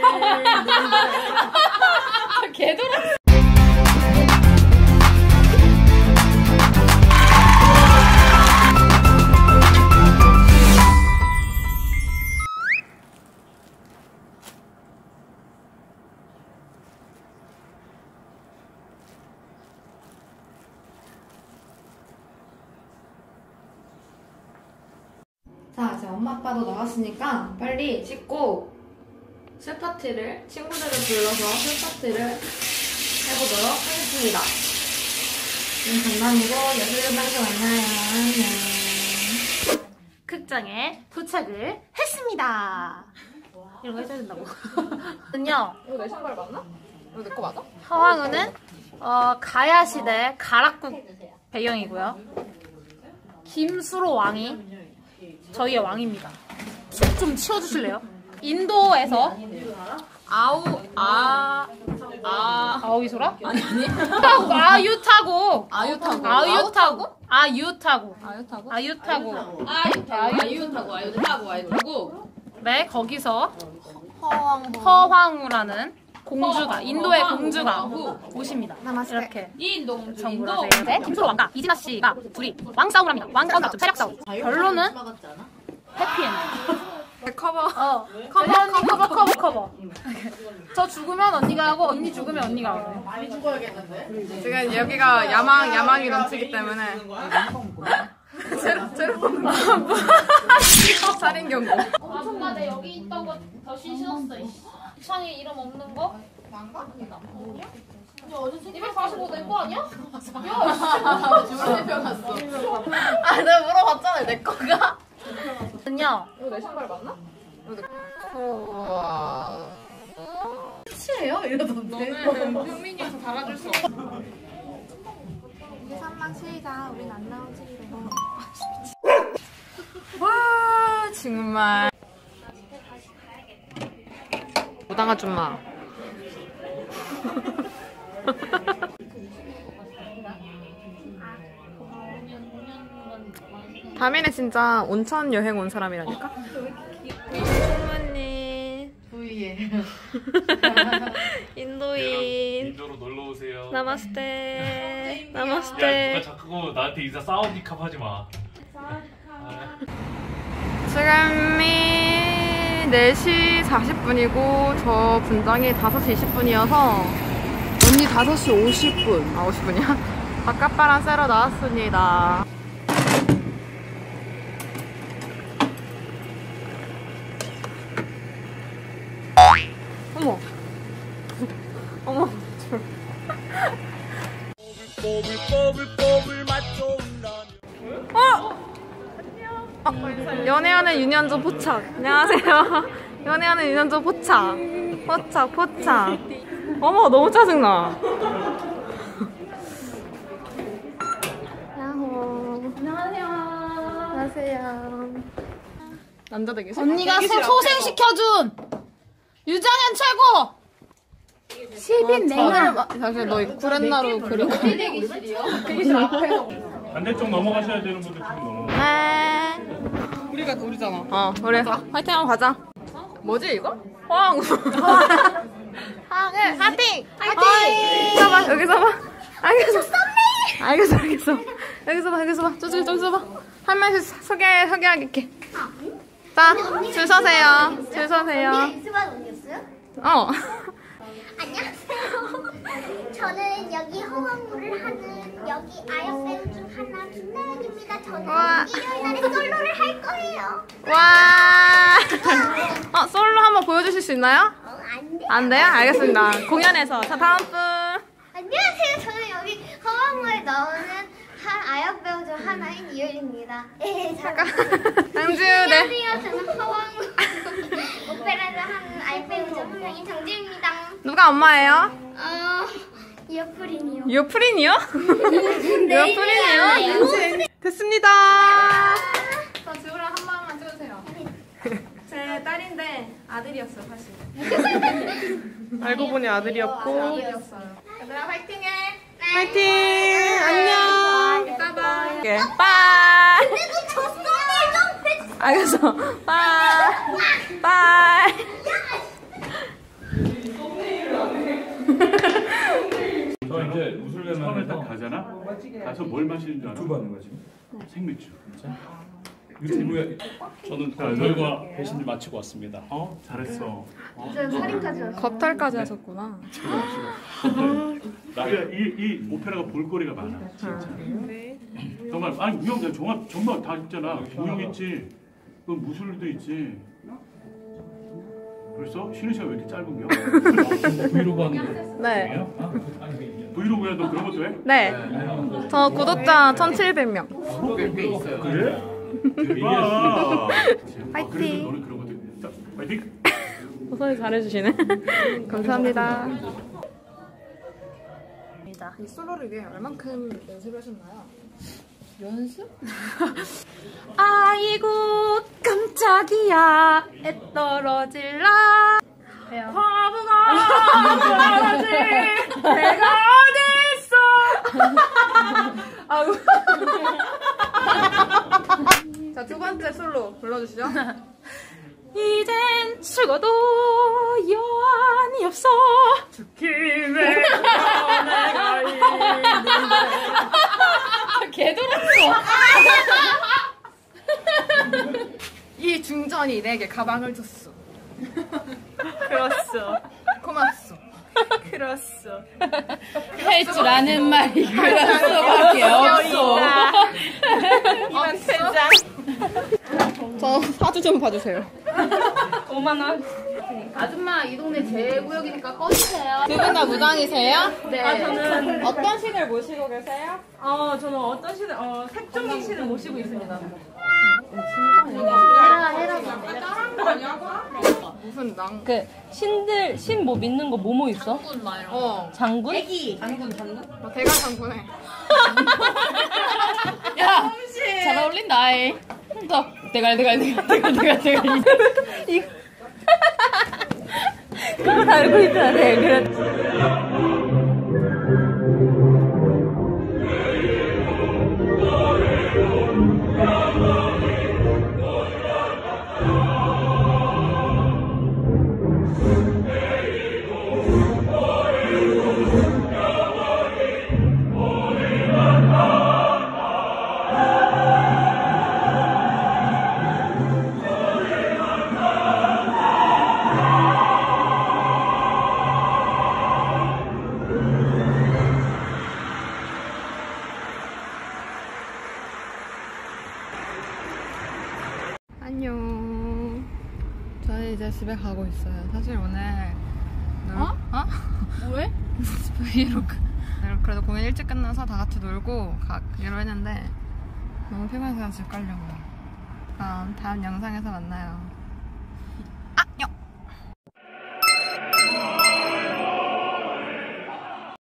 개돌아. 자, 이제 엄마 아빠도 나왔으니까 빨리 씻고 술파티를, 친구들을 불러서 술파티를 해보도록 하겠습니다. 장난이고 예술연방에서 만나요. 안녕. 극장에 도착을 했습니다. 이런 거 해줘야 된다고. 는요. 이거 내 신발 맞나? 이거 내 거 맞아? 하왕우는 가야시대 가락국 배경이고요. 김수로 왕이 저희의 왕입니다. 속 좀 치워주실래요? 인도에서 아오이소라? 아니 아유타고 네, 거기서 허황우라는 공주가, 인도의 공주가 오십니다. 이렇게 정보를 하세요. 김수로 왕과 이진아 씨가 둘이 왕싸움을 합니다. 왕싸움, 세력 싸움. 결론은 해피엔드. 커버. 저 죽으면 언니가 하고, 언니 죽으면 언니가 하고. 많이 죽어야겠는데? 지금 여기가 야망이 넘치기 때문에. 살인 경고. 엄청나, 내 여기 있던 거 더 신었어. 이창이 이름 없는 거? 난가? 245 내 거 아니야? 야, 주문대 펴놨어. 아, 내가 물어봤잖아, 내 거가. 는요. 이거 내 신발 맞나? 끝이에요? 이러던데. 너는 효민이어서 달아줄 수 없어. 이제 3만 치자. 우린 안 나오지. 와, 정말. 무당 아줌마. 다민이 진짜 온천 여행 온 사람이라니까? 부모님. 부이에. 인도인. 인도로 놀러 오세요. 나마스테. 야, 누가 자꾸 나한테 인사 사우디캅 하지 마. 지금이 4시 40분이고 저 분장이 5시 20분이어서 언니 5시 50분. 아, 50분이야? 바깥바람 쐬러 나왔습니다. 어머. 어머. 연애하는 유년조 포착. 안녕하세요. 연애하는 유년조 포착. 포착. 어머, 너무 짜증나. 야호. 안녕하세요. 남자 대기실? 언니가 소생시켜준 유정현 최고! 10인 내가. 잠시만, 너 구렛나루 그리고. 반대쪽 넘어가셔야 되는 분들 지금 넘어가. 네. 우리잖아. 우리 화이팅 한번 가자. 뭐지 이거? 화왕. 화이팅! 서봐, 여기 서봐. 알겠어. 여기서 봐. 저기서 봐. 한 명씩 소개하게. 자, 줄 서세요. 스반 언니였어요? 어. 안녕하세요. 저는 여기 허황무를 하는 여기 아역 배우 중 하나 김나연입니다. 저는 일요일 날에 솔로를 할 거예요. 와. 솔로 한번 보여주실 수 있나요? 안 돼. 안 돼요? 알겠습니다. 공연에서. 자, 다음 분. 안녕하세요. 저는 여기 허황무에 나오는 한 아역 배우 중 하나인 이율입니다. 잠깐. 장지우, 네. 안녕하세요. 저는 허황무 오페라를 하는 아역 배우 중 한 명인 장지우입니다. 누가 엄마예요? 이어프린이요. 유프린이요? 유프린이요? 됐습니다. 자, 지우랑 한 번만 찍으세요. 제 딸인데 아들이었어요, 사실. 알고 보니 아들이었고. 아들이었어요. 얘들아, 화이팅해. 화이팅! 안녕. 이따 봐. 빠이. 근데 너 저 썸네일 좀 해주세요. 알겠어. 빠이. 너 이제 무술회만 처음에 딱 가잖아. 가서 뭘 마시는 줄 알아? 유튜브 하는 거지. 생맥주. 유튜브에 저는 결과 배신을 마치고 왔습니다. 잘했어. 이제 살인까지 왔어. 겉털까지 하셨구나. 이 오페라가 볼거리가 많아. 진짜. 정말 아니 무용 정말 다 있잖아. 무용 있지. 그 무술도 있지. 벌써 쉬는 시간 왜 이렇게 짧은 겨? 브이로그 하는 네. 거예요? 브이로그야 너 그런 것도 해? 네. 저 구독자 1,700명. 그래? 대박. 파이팅. 그래도 너는 그런 것도 자, 파이팅. 소리 잘해주시네. 감사합니다. 이 솔로를 위해 얼만큼 연습하셨나요? 연습? 아이고 깜짝이야 애 떨어질라 바보가 떨어질 내가 어딨어 아우. 자, 두 번째 솔로 불러주시죠. 이젠 죽어도 여한이 없어 죽기를 내가 있는데 개돌았어. 이 중전이 내게 가방을 줬어. 그렇소 고맙소. 그렇소 할 줄 아는 말이 그렇소밖에 없어. 이만 퇴장. 저 사주 좀 봐주세요. 5만원. 아줌마 이 동네 제 구역이니까 꺼주세요. 두 분 다 무당이세요? 네. 저는 어떤 신을 모시고 계세요? 저는 어떤 신을 색종이 신을 모시고 있습니다. 무슨 낭? 그 신들 신 뭐 믿는 거 뭐뭐 있어? 장군? 나 대가 장군해. 야, 잘 어울린다. 또 대갈. 이거 그거 달고 있잖아. 대갈. 안녕. 저희 이제 집에 가고 있어요. 사실 오늘 왜? 브이로그. 그래도 공연 일찍 끝나서 다 같이 놀고 가기로 했는데 너무 피곤해서 집 가려고요. 그럼 다음 영상에서 만나요.